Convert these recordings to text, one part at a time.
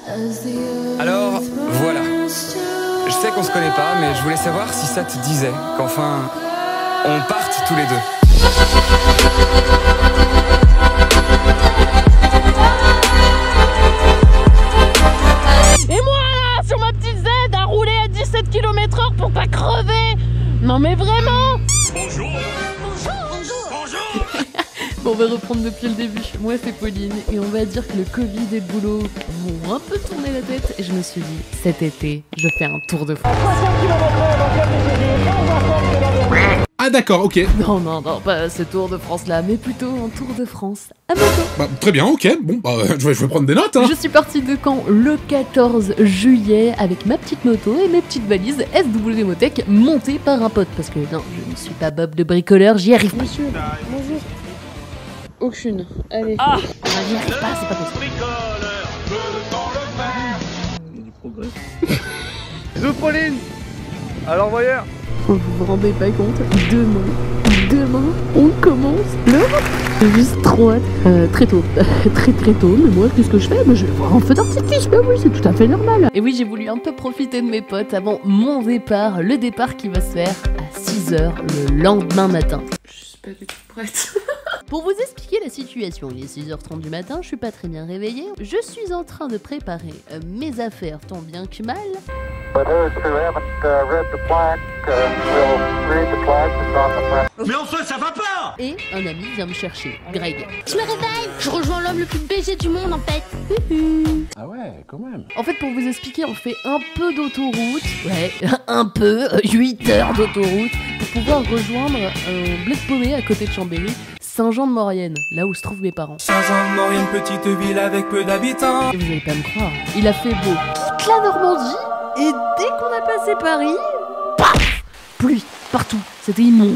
Alors, voilà. Je sais qu'on se connaît pas, mais je voulais savoir si ça te disait qu'enfin, on parte tous les deux. Et moi là, sur ma petite Z, à rouler à 17 km/h pour pas crever. Non mais vraiment. Bonjour. Bonjour. Bonjour. Bon, on va reprendre depuis le début. Moi c'est Pauline et on va dire que le Covid et le boulot m'ont un peu tourné la tête et je me suis dit, cet été, je fais un tour de France. Ah d'accord, ok. Non, non, non, pas ce Tour de France là, mais plutôt un Tour de France à moto. Bah, très bien, ok. Bon, bah, je vais prendre des notes, hein. Je suis partie de Caen le 14 juillet avec ma petite moto et mes petites valises SW Motech montées par un pote. Parce que non, je ne suis pas Bob de bricoleur, j'y arrive pas. Monsieur, bonjour. Aucune. Allez. Ah, j'y arrive pas, c'est pas possible. Bricoleur, dans le fer. Il y a du progrès. Bisous Pauline. Alors voyeur. Vous vous rendez pas compte, demain, on commence le... J'ai juste trop hâte. Très tôt, très tôt, mais moi, qu'est-ce que je fais? Je vais voir un feu d'artifice, bah oui, c'est tout à fait normal. Et oui, j'ai voulu un peu profiter de mes potes avant mon départ, le départ qui va se faire à 6h le lendemain matin. Je suis pas du tout prête. Pour vous expliquer la situation, il est 6h30 du matin, je suis pas très bien réveillée. Je suis en train de préparer mes affaires tant bien que mal. Mais enfin, ça va pas. Et un ami vient me chercher, Greg. Je me réveille, je rejoins l'homme le plus BG du monde en fait. Ah ouais, quand même. En fait, pour vous expliquer, on fait un peu d'autoroute, ouais, un peu, 8 heures d'autoroute, pour pouvoir rejoindre Bled Paumé à côté de Chambéry, Saint-Jean-de-Maurienne, là où se trouvent mes parents. Saint-Jean-de-Maurienne, petite ville avec peu d'habitants. Et vous allez pas me croire, il a fait beau toute la Normandie, et dès qu'on a passé Paris, paf, pluie, partout, c'était immonde.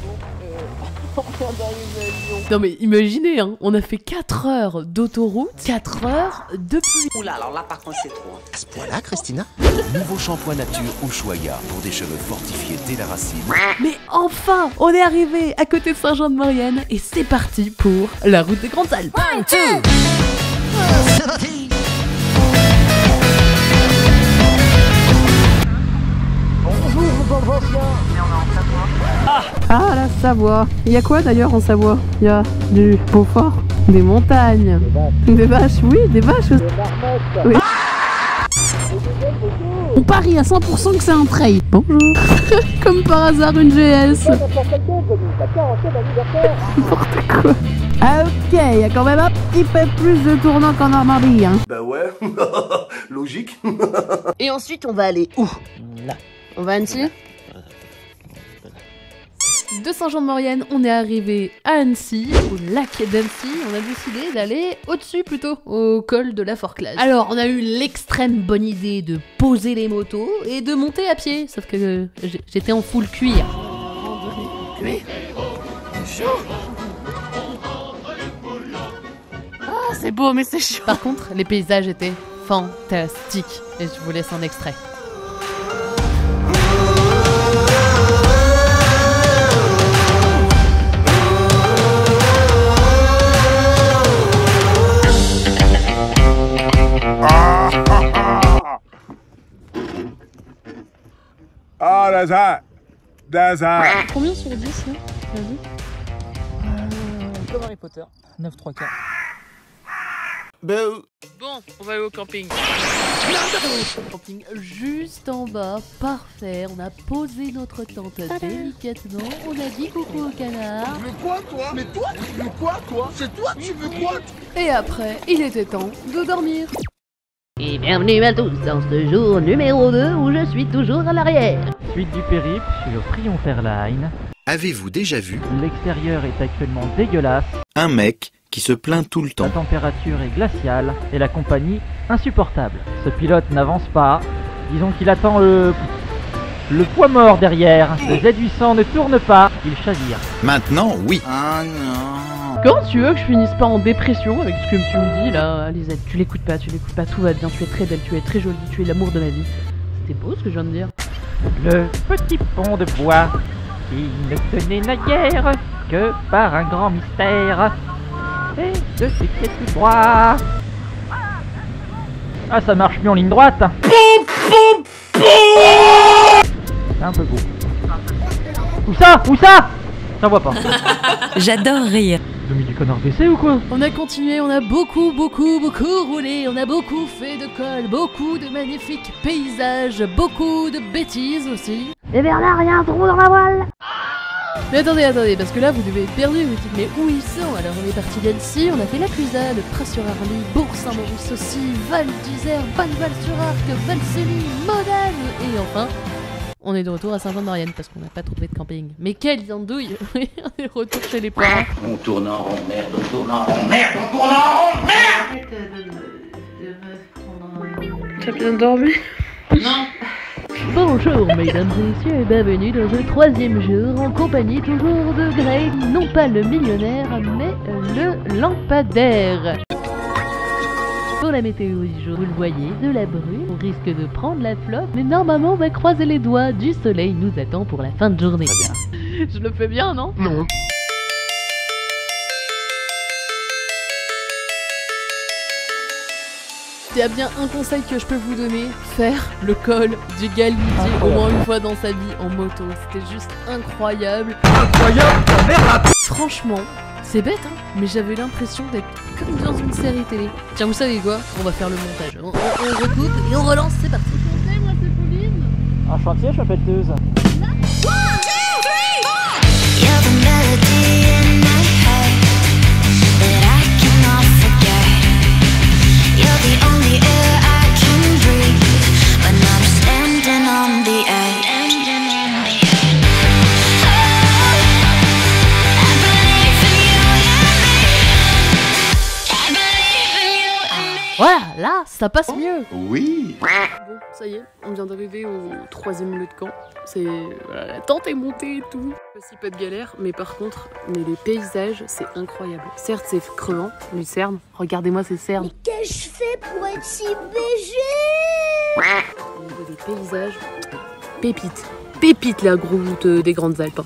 Non mais imaginez, hein, on a fait 4 heures d'autoroute, 4 heures de pluie. Oula, alors là par contre c'est trop. À ce point-là, Christina? Nouveau shampoing nature Ushuaïa pour des cheveux fortifiés dès la racine. Mais enfin, on est arrivé à côté de Saint-Jean-de-Maurienne et c'est parti pour la route des Grandes Alpes. C'est parti. Ah, la Savoie. Il y a quoi d'ailleurs en Savoie? Il y a du Beaufort, des montagnes, des vaches, oui, des vaches. Oui. On parie à 100% que c'est un trail. Bonjour. Comme par hasard une GS. N'importe quoi. Ah ok, il y a quand même un petit peu plus de tournants qu'en Normandie, hein. Bah ouais, logique. Et ensuite on va aller où? Là. On va à Annecy? De Saint-Jean-de-Maurienne, on est arrivé à Annecy, au lac d'Annecy. On a décidé d'aller au-dessus plutôt, au col de la Forclaz. Alors, on a eu l'extrême bonne idée de poser les motos et de monter à pied. Sauf que j'étais en full cuir. Ah, c'est beau, mais c'est chaud. Par contre, les paysages étaient fantastiques. Et je vous laisse un extrait. Ah, that's hot. Combien sur 10 là? Vas-y. Comme Harry Potter, 9 3 quarts. Bon, on va aller au camping. Camping juste en bas, parfait. On a posé notre tente délicatement. On a dit coucou au canard. Tu veux quoi, toi? Mais toi, tu veux quoi, toi? C'est toi, tu veux quoi? Et après, il était temps de dormir. Et bienvenue à tous dans ce jour numéro 2 où je suis toujours à l'arrière. Suite du périple sur Triumph Airlines. Avez-vous déjà vu L'extérieur est actuellement dégueulasse. un mec qui se plaint tout le La temps? température est glaciale et la compagnie insupportable. Ce pilote n'avance pas. Disons qu'il attend le poids mort derrière. Le Z800 ne tourne pas. Il chavire. Maintenant, oui. Ah non. Comment tu veux que je finisse pas en dépression avec ce que tu me dis là, Lisette? Tu l'écoutes pas, tout va bien, tu es très belle, tu es très jolie, tu es l'amour de ma vie. C'était beau ce que je viens de dire. Le petit pont de bois qui ne tenait naguère que par un grand mystère et de ces pièces de bois. Ah, ça marche mieux en ligne droite. C'est un peu beau. Où ça? Où ça? J'en vois pas. J'adore rire. Vous avez mis du connard WC ou quoi? On a continué, on a beaucoup roulé, on a beaucoup fait de colle, beaucoup de magnifiques paysages, beaucoup de bêtises aussi. Et Bernard, y'a un trou dans la voile. Mais attendez, parce que là vous devez être perdu, vous dites mais où ils sont? Alors on est parti d'Annecy, on a fait la Clusa, le Pras-sur-Arly, Bourg-Saint-Maurice aussi, Val d'Isère, Bonneval-sur-Arc, Valseny, Modane, et enfin, on est de retour à Saint-Jean-de-Maurienne parce qu'on n'a pas trouvé de camping. Mais quelle andouille! On est de retour chez les parents. On tourne en rond, merde, on tourne en rond, merde, on tourne en rond, merde. T'as bien dormi? Non. Bonjour mesdames et messieurs et bienvenue dans le 3e jour en compagnie toujours de Greg, non pas le millionnaire mais le lampadaire. Pour la météo du jour, vous le voyez, de la brume, on risque de prendre la flotte, mais normalement on va croiser les doigts, du soleil nous attend pour la fin de journée. Je le fais bien, non? Non. Il y a bien un conseil que je peux vous donner, faire le col du Galibier au moins une fois dans sa vie en moto. C'était juste incroyable. Incroyable, merde. Franchement, c'est bête hein, mais j'avais l'impression d'être comme dans une série télé. Tiens, vous savez quoi? On va faire le montage. On recoupe et on relance, c'est parti. Moi c'est Pauline. Un chantier, je m'appelle Teuse. Voilà, là, ça passe mieux. Oui. Bon, ça y est, on vient d'arriver au 3e lieu de camp. C'est voilà, la tente est montée et tout. Pas de galère, mais par contre, les paysages, c'est incroyable. Certes, c'est crevant, les cernes. Regardez-moi ces cernes. Mais qu'est-ce que je fais pour être si BG? Au niveau des paysages, pépite. Pépite la route des Grandes Alpes.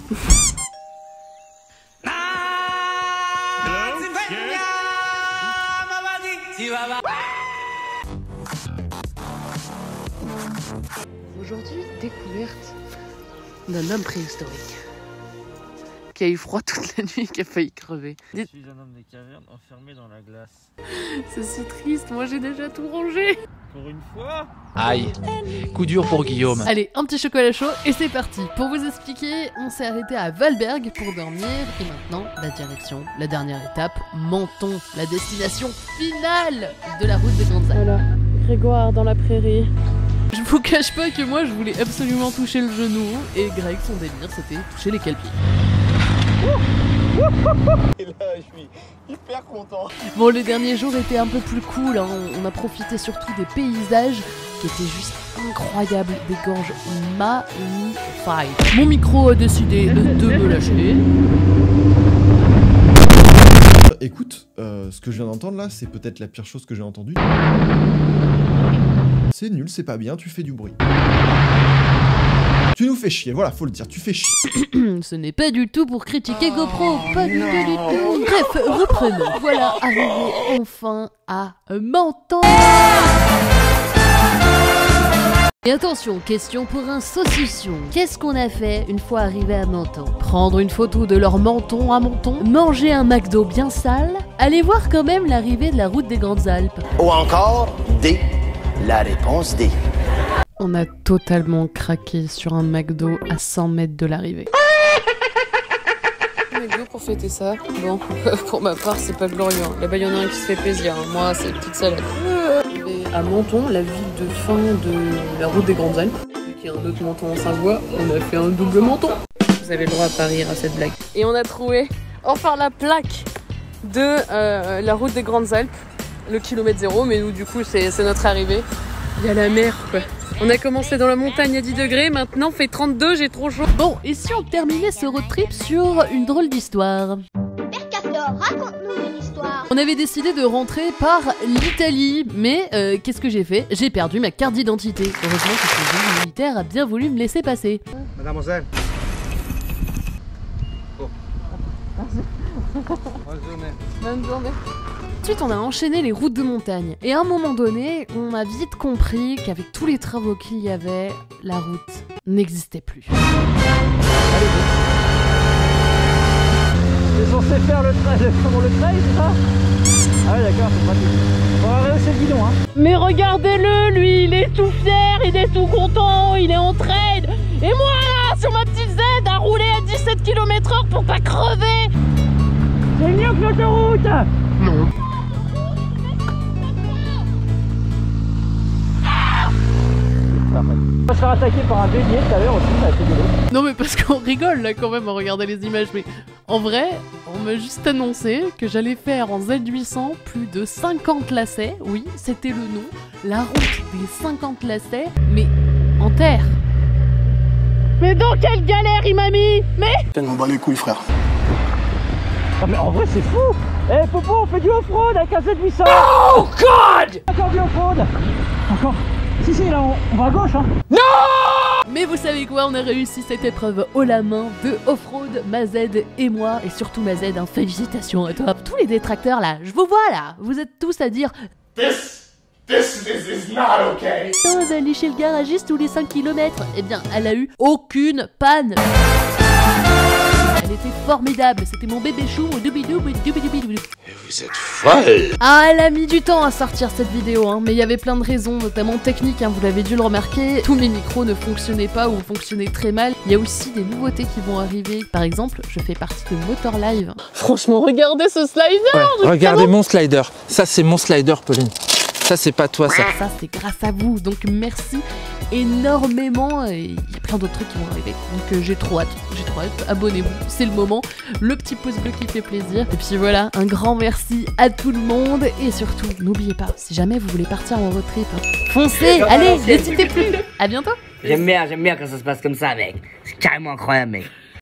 Aujourd'hui, découverte d'un homme préhistorique qui a eu froid toute la nuit et qui a failli crever. Je suis un homme des cavernes enfermé dans la glace. C'est si triste, moi j'ai déjà tout rangé. Pour une fois. Aïe, coup dur pour Guillaume. Allez, un petit chocolat chaud et c'est parti. Pour vous expliquer, on s'est arrêté à Valberg pour dormir et maintenant la direction, la dernière étape, Menton, la destination finale de la route des Grandes Alpes. Voilà, Grégoire dans la prairie. Je vous cache pas que moi je voulais absolument toucher le genou et Greg son délire c'était toucher les calpiers. Et là, je suis hyper content. Bon, les derniers jours étaient un peu plus cool, hein. On a profité surtout des paysages qui étaient juste incroyables, des gorges magnifiques. Mon micro a décidé de me lâcher. Écoute, ce que je viens d'entendre là, c'est peut-être la pire chose que j'ai entendue. C'est nul, c'est pas bien, tu fais du bruit. Tu nous fais chier, voilà, faut le dire, tu fais chier. Ce n'est pas du tout pour critiquer GoPro, pas du tout. Bref, reprenons. Voilà, arrivé enfin à Menton. Et attention, question pour un saucisson. Qu'est-ce qu'on a fait une fois arrivé à Menton? Prendre une photo de leur menton à Menton, manger un McDo bien sale, aller voir quand même l'arrivée de la route des Grandes Alpes. Ou encore, D. La réponse D. On a totalement craqué sur un McDo à 100 mètres de l'arrivée. McDo pour fêter ça. Bon, pour ma part, c'est pas glorieux. Là-bas, il y en a un qui se fait plaisir. Moi, c'est petite salade. À Menton, la ville de fin de la route des Grandes Alpes, qui est un autre Menton en Savoie, on a fait un double Menton. Vous avez le droit à pas rire à cette blague. Et on a trouvé enfin la plaque de la route des Grandes Alpes, le kilomètre 0, mais nous, du coup, c'est notre arrivée. Il y a la mer, quoi. On a commencé dans la montagne à 10 degrés, maintenant fait 32, j'ai trop chaud. Bon, et si on terminait ce road trip sur une drôle d'histoire? Père Castor, raconte-nous une histoire. On avait décidé de rentrer par l'Italie, mais qu'est-ce que j'ai fait? J'ai perdu ma carte d'identité. Heureusement que le militaire a bien voulu me laisser passer. Mademoiselle. Oh. Bonne journée. Bonne journée. Ensuite, on a enchaîné les routes de montagne. Et à un moment donné, on a vite compris qu'avec tous les travaux qu'il y avait, la route n'existait plus. C'est censé faire le trail, c'est ça? Ah ouais, d'accord, c'est pratique. On va rehausser le guidon, hein. Mais regardez-le, lui, il est tout fier, il est tout content, il est en trade. Et moi, là, sur ma petite Z, à rouler à 17 km/h pour pas crever. C'est mieux que l'autoroute. Non. On va se faire attaquer par un bélier tout à l'heure aussi, ça a été dégueu. Non mais parce qu'on rigole là quand même à regarder les images, mais en vrai, on m'a juste annoncé que j'allais faire en Z800 plus de 50 lacets, oui, c'était le nom, la route des 50 lacets, mais en terre. Mais dans quelle galère il m'a mis? Mais... On bat les couilles, frère. Ah mais en vrai c'est fou. Eh Popo, on fait du off-road avec un Z800. Oh God! Encore du off-road. Encore. Si, là on va à gauche, hein. Non! Mais vous savez quoi, on a réussi cette épreuve haut la main de off-road, Mazed et moi, et surtout Mazed, hein, félicitations à toi. Tous les détracteurs là, je vous vois là, vous êtes tous à dire This is not okay. on va aller chez le garagiste tous les 5 km. Eh bien, elle a eu aucune panne. Elle était formidable, c'était mon bébé chou, mon doubidou. Vous êtes folle. Ah, elle a mis du temps à sortir cette vidéo, hein, mais il y avait plein de raisons, notamment techniques, hein, vous l'avez dû le remarquer. Tous mes micros ne fonctionnaient pas ou fonctionnaient très mal. Il y a aussi des nouveautés qui vont arriver. Par exemple, je fais partie de Motor Live. Franchement, regardez ce slider. Ouais, regardez mon slider. Ça, c'est mon slider, Pauline. Ça, c'est pas toi, ça. Ça, c'est grâce à vous, donc merci énormément. Et il y a plein d'autres trucs qui vont arriver. Donc j'ai trop hâte, abonnez-vous, c'est le moment. Le petit pouce bleu qui fait plaisir. Et puis voilà, un grand merci à tout le monde. Et surtout, n'oubliez pas, si jamais vous voulez partir en road trip, foncez, allez, n'hésitez plus. À bientôt. J'aime bien quand ça se passe comme ça, mec. C'est carrément incroyable, mec.